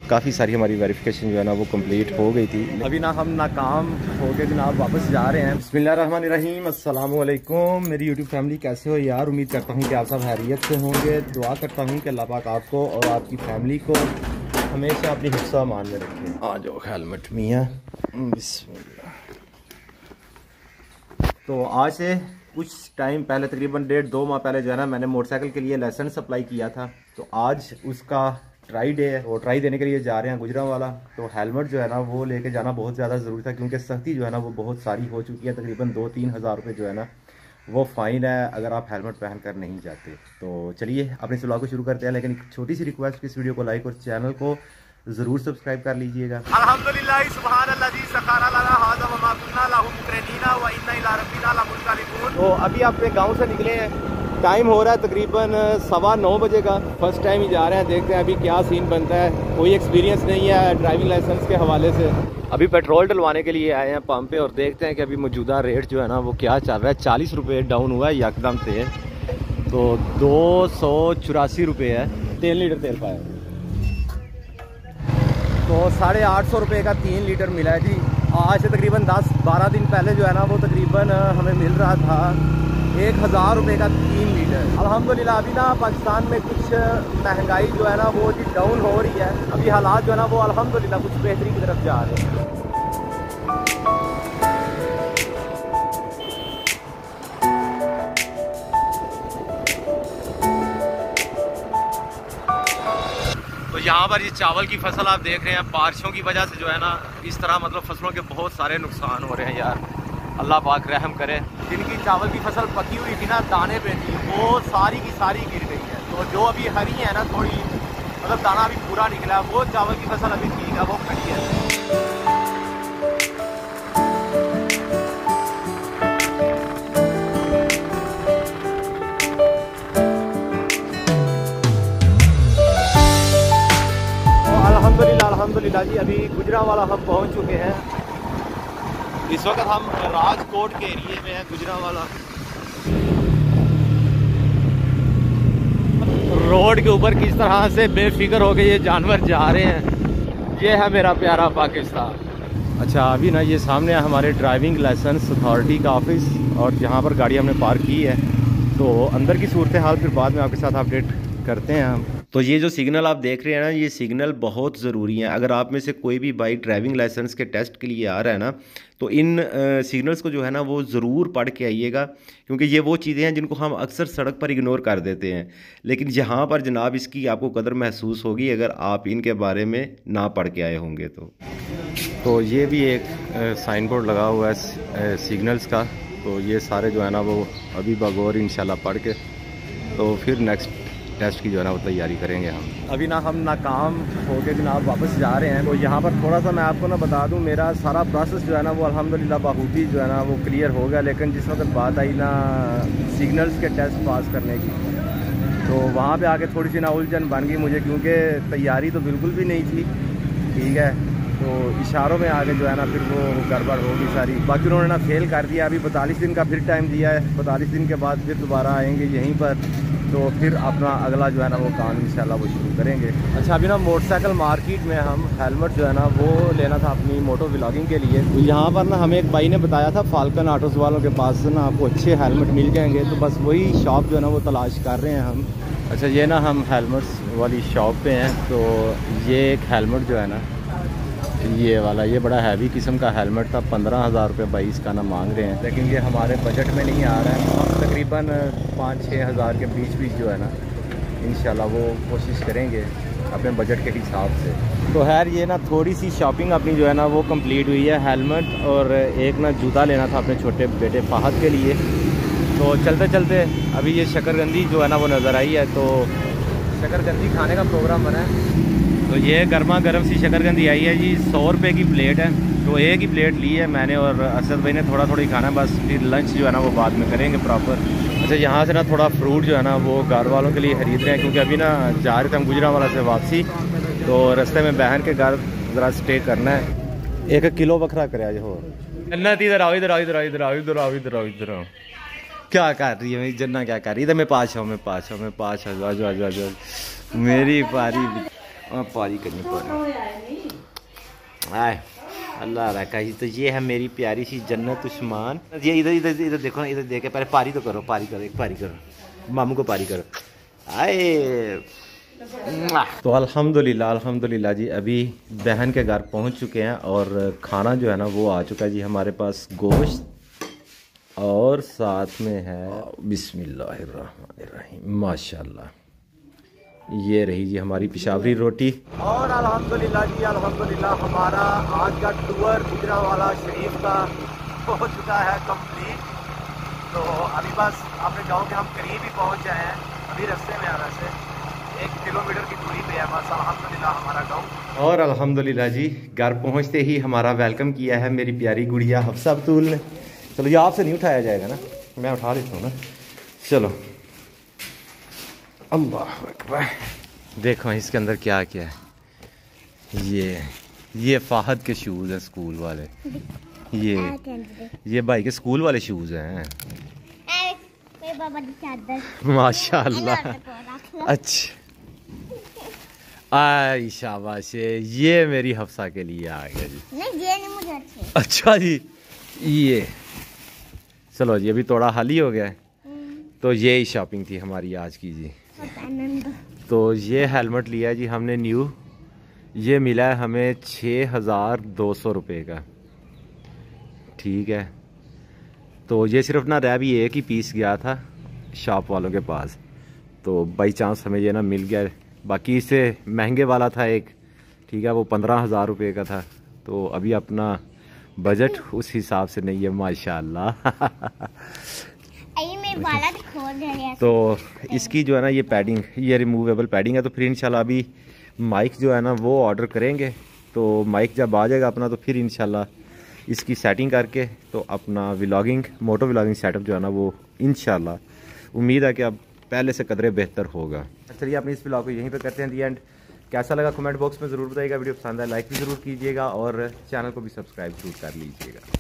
काफ़ी सारी हमारी वेरिफिकेशन जो है ना वो कंप्लीट हो गई थी। अभी ना हम नाकाम हो के जनाब वापस जा रहे हैं। बिस्मिल्लाहिर्रहमानिर्रहीम, अस्सलाम वालेकुम मेरी यूट्यूब फैमिली, कैसे हो यार? उम्मीद करता हूँ कि आप सब खैरियत से होंगे। दुआ करता हूँ कि अल्लाह पाक आपको और आपकी फैमिली को हमेशा अपनी हिफ्ज़ अमान में रखें। आ जाओ हेलमेट मियाँ, बिस्मिल्लाह। तो आज से कुछ टाइम पहले, तकरीबन 1.5-2 माह पहले जो है ना, मैंने मोटरसाइकिल के लिए लाइसेंस अप्लाई किया था। तो आज उसका ट्राई डे है, वो ट्राई देने के लिए जा रहे हैं गुजरांवाला। तो हेलमेट जो है ना वो लेके जाना बहुत ज़्यादा ज़रूरी था, क्योंकि सख्ती जो है ना वो बहुत सारी हो चुकी है। तकरीबन 2-3 हज़ार रुपये जो है ना वो फ़ाइन है अगर आप हेलमेट पहन कर नहीं जाते। तो चलिए अपने इस व्लॉग को शुरू करते हैं, लेकिन एक छोटी सी रिक्वेस्ट कि इस वीडियो को लाइक और चैनल को ज़रूर सब्सक्राइब कर लीजिएगा। अल्हम्दुलिल्लाह तो अभी आप अपने गाँव से निकले हैं, टाइम हो रहा है तकरीबन 9:15 बजे का। फर्स्ट टाइम ही जा रहे हैं, देखते हैं अभी क्या सीन बनता है। कोई एक्सपीरियंस नहीं है ड्राइविंग लाइसेंस के हवाले से। अभी पेट्रोल डलवाने के लिए आए हैं पंप पे, और देखते हैं कि अभी मौजूदा रेट जो है ना वो क्या चल रहा है। 40 रुपये डाउन हुआ है यकदम से, तो 284 रुपये है 3 लीटर तेल पाया। तो 850 रुपये का 3 लीटर मिला है जी। आज से तकरीबन 10-12 दिन पहले जो है ना वो तकरीबन हमें मिल रहा था 1000 रुपये का 3 लीटर। अल्हम्दुलिल्लाह अभी ना पाकिस्तान में कुछ महंगाई जो है ना वो जी डाउन हो रही है। अभी हालात जो है ना वो अल्हम्दुलिल्लाह कुछ बेहतरी की तरफ जा रहे हैं। तो यहाँ पर ये चावल की फसल आप देख रहे हैं, बारिशों की वजह से जो है ना इस तरह मतलब फसलों के बहुत सारे नुकसान हो रहे हैं यार। अल्लाह पाक रहम करे। जिनकी चावल की फसल पकी हुई थी ना, दाने पे थी, वो सारी की सारी गिर गई है। तो जो अभी हरी है ना, थोड़ी मतलब दाना अभी पूरा निकला है, वो चावल की फसल अभी ठीक है, वो खड़ी है। अल्हम्दुलिल्लाह जी अभी गुजरांवाला हम पहुंच चुके हैं। इस वक्त हम राजकोट के एरिए में हैं, गुजरांवाला। रोड के ऊपर किस तरह से बेफिक्र हो के ये जानवर जा रहे हैं, ये है मेरा प्यारा पाकिस्तान। अच्छा अभी ना ये सामने है हमारे ड्राइविंग लाइसेंस अथॉरिटी का ऑफिस, और जहाँ पर गाड़ी हमने पार्क की है। तो अंदर की सूरत हाल फिर बाद में आपके साथ अपडेट करते हैं हम। तो ये जो सिग्नल आप देख रहे हैं ना, ये सिग्नल बहुत ज़रूरी हैं। अगर आप में से कोई भी बाइक ड्राइविंग लाइसेंस के टेस्ट के लिए आ रहा है ना, तो इन सिग्नल्स को जो है ना वो ज़रूर पढ़ के आइएगा, क्योंकि ये वो चीज़ें हैं जिनको हम अक्सर सड़क पर इग्नोर कर देते हैं। लेकिन यहाँ पर जनाब इसकी आपको कदर महसूस होगी अगर आप इनके बारे में ना पढ़ के आए होंगे। तो ये भी एक साइन बोर्ड लगा हुआ है सिग्नल्स का। तो ये सारे जो है ना वो अभी बगौर इंशाल्लाह पढ़ के तो फिर नेक्स्ट टेस्ट की जो है ना वो तैयारी करेंगे हम। अभी ना हम नाकाम हो के जनाब वापस जा रहे हैं। तो यहाँ पर थोड़ा सा मैं आपको ना बता दूँ, मेरा सारा प्रोसेस जो है ना वो अल्हम्दुलिल्लाह बखूबी जो है ना वो क्लियर हो गया। लेकिन जिस वक्त बात आई ना सिग्नल्स के टेस्ट पास करने की, तो वहाँ पे आके थोड़ी सी ना उलझन बन गई मुझे, क्योंकि तैयारी तो बिल्कुल भी नहीं थी। ठीक है, तो इशारों में आगे जो है ना फिर वो गड़बड़ होगी सारी। बाकी उन्होंने ना फेल कर दिया। अभी 42 दिन का फिर टाइम दिया है, 42 दिन के बाद फिर दोबारा आएंगे यहीं पर, तो फिर अपना अगला जो है ना वो काम इंशाल्लाह वो शुरू करेंगे। अच्छा अभी ना मोटरसाइकिल मार्केट में हम हेलमेट जो है ना वो लेना था अपनी मोटो व्लॉगिंग के लिए। तो यहाँ पर ना हमें एक भाई ने बताया था फाल्कन ऑटोस वालों के पास से ना आपको अच्छे हेलमेट मिल जाएंगे। तो बस वही शॉप जो है ना वो तलाश कर रहे हैं हम। अच्छा ये ना हम हेलमेट्स वाली शॉप पे हैं। तो ये एक हेलमेट जो है ना ये वाला, ये बड़ा हैवी किस्म का हेलमेट था, 15,000 रुपये भाई इसका ना मांग रहे हैं। लेकिन ये हमारे बजट में नहीं आ रहा है। हम तकरीबन 5-6 हज़ार के बीच जो है ना इंशाल्लाह वो कोशिश करेंगे अपने बजट के हिसाब से। तो खैर ये ना थोड़ी सी शॉपिंग अपनी जो है ना वो कंप्लीट हुई है। हेलमेट और एक ना जूता लेना था अपने छोटे बेटे फ़हद के लिए। तो चलते चलते अभी ये शकरकंदी जो है ना वो नज़र आई है, तो शकरकंदी खाने का प्रोग्राम बना है। तो ये गर्मा गर्म सी शकरकंदी आई है जी, 100 रुपये की प्लेट है। तो एक ही प्लेट ली है मैंने और असद भाई ने, थोड़ा थोड़ा ही खाना बस, फिर लंच जो है ना वो बाद में करेंगे प्रॉपर। अच्छा यहाँ से ना थोड़ा फ्रूट जो है ना वो घर वालों के लिए खरीद रहे हैं, क्योंकि अभी ना जा रहे थे हम गुजरांवाला से वापसी। तो रास्ते में बहन के घर ज़रा स्टे करना है। 1 किलो बखरा करे आज हो। इधर आओ इधर आओ इधर आओ इधर आओ इधर आओ इधर आओ इधर आओ। क्या कर रही है मेरी जन्ना, क्या कर रही है? इधर मैं पास हूँ, मैं पास हूँ, मैं पास हूँ। मेरी बारी पारी करनी पड़ी। आए अल्लाह रखा ही। तो ये है मेरी प्यारी सी जन्नत उस्मान। ये इधर इधर इधर देखो ना, इधर देख के पहले पारी तो करो, पारी करो, एक पारी करो, मामू को पारी करो। आए तो अल्हम्दुलिल्लाह जी अभी बहन के घर पहुंच चुके हैं और खाना जो है ना वो आ चुका है जी हमारे पास, गोश्त और साथ में है बिस्मिल्लाहिर्रहमानिर्रहीम माशाल्लाह ये रही जी हमारी पिशावरी रोटी। और अल्हम्दुलिल्लाह जी अल्हम्दुलिल्लाह हमारा आज का टूर गुजरांवाला शरीफ का हो चुका है कंप्लीट। तो अभी बस आपने गाँव के हम करीब ही पहुंच गए हैं, अभी रास्ते में आना से 1 किलोमीटर की दूरी पे है बस अल्हम्दुलिल्लाह हमारा गाँव। और अल्हम्दुलिल्लाह जी घर पहुंचते ही हमारा वेलकम किया है मेरी प्यारी गुड़िया हफ्सा बतूल ने। चलो ये आपसे नहीं उठाया जाएगा ना, मैं उठा लेता हूँ ना। चलो अल्लाह अकबर। देखो इसके अंदर क्या क्या है। ये फाहद के शूज़ हैं स्कूल वाले, ये भाई के स्कूल वाले शूज़ हैं माशाल्लाह। अच्छा आई शाबाश, ये मेरी हफ्सा के लिए आ गया जी। नहीं ये नहीं मुझे अच्छे। अच्छा जी ये चलो जी अभी थोड़ा हाल ही हो गया है। तो ये ही शॉपिंग थी हमारी आज की जी। तो ये हेलमेट लिया है जी हमने न्यू, ये मिला है हमें 6200 रुपये का, ठीक है। तो ये सिर्फ ना रह भी एक ही पीस गया था शॉप वालों के पास, तो बाई चांस हमें ये ना मिल गया। बाकी इससे महंगे वाला था एक, ठीक है, वो 15,000 रुपये का था। तो अभी अपना बजट उस हिसाब से नहीं है माशाल्लाह। तो इसकी जो है ना ये पैडिंग, ये रिमूवेबल पैडिंग है। तो फिर इंशाल्लाह अभी माइक जो है ना वो ऑर्डर करेंगे। तो माइक जब आ जाएगा अपना तो फिर इंशाल्लाह इसकी सेटिंग करके तो अपना व्लॉगिंग मोटो व्लॉगिंग सेटअप जो है ना वो इंशाल्लाह उम्मीद है कि अब पहले से कदरे बेहतर होगा। चलिए अपनी इस व्लॉग को यहीं पे करते हैं दी एंड। कैसा लगा कमेंट बॉक्स में ज़रूर बताइएगा, वीडियो पसंद है लाइक भी ज़रूर कीजिएगा और चैनल को भी सब्सक्राइब जरूर कर लीजिएगा।